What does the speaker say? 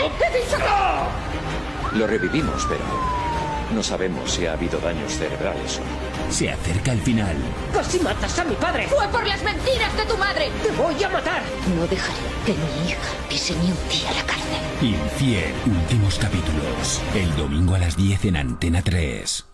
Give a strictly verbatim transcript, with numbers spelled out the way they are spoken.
¡He dicho que... Lo revivimos, pero no sabemos si ha habido daños cerebrales o no. Se acerca el final. ¡Casi matas a mi padre! ¡Fue por las mentiras de tu madre! ¡Te voy a matar! No dejaré que mi hija pise ni un día la cárcel. Infiel, últimos capítulos. El domingo a las diez en Antena tres.